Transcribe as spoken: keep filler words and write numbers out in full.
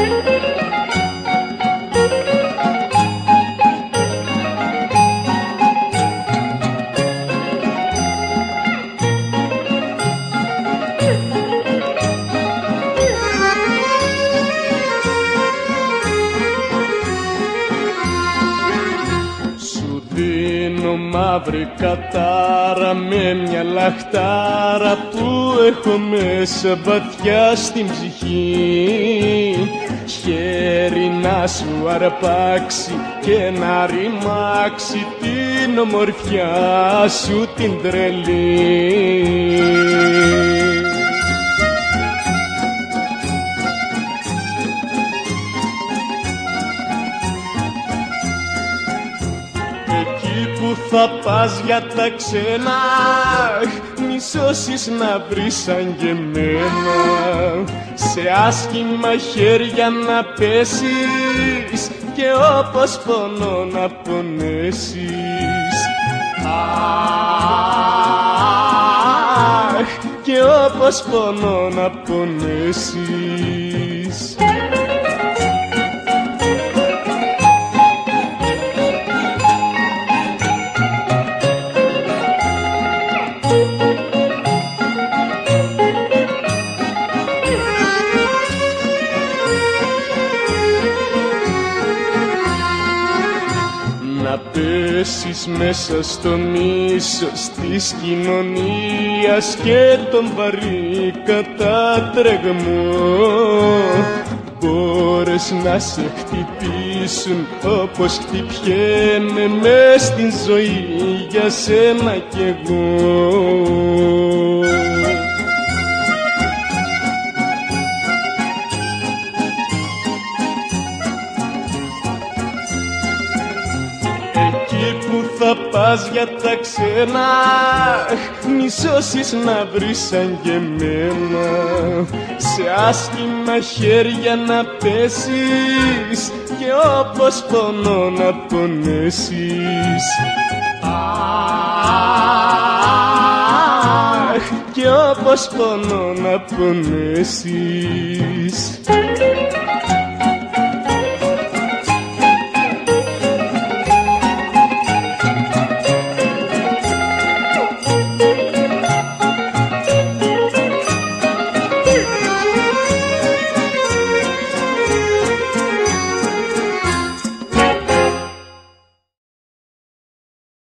Μαύρη κατάρα με μια λαχτάρα που έχω μέσα βαθιά στην ψυχή. Χέρι να σου αρπάξει και να ρημάξει την ομορφιά σου την τρελή. Θα πας για τα ξένα, μη σώσεις να βρεις σαν και εμένα. Σε άσχημα χέρια να πέσεις και όπως πονώ να πονέσεις. Αχ, και όπως πονώ να πονέσεις. Πέσεις μέσα στο μίσος της κοινωνίας και τον βαρύ κατάτρεγμό. Μπόρες να σε χτυπήσουν όπως χτυπιέμαι μες στην ζωή για σένα κι εγώ. Θα πας για τα ξένα, μη σώσεις να βρεις σαν και εμένα. Σε άσχημα χέρια να πέσεις και όπως πονώ να πονέσεις. Αχ, και όπως πονώ να πονέσεις.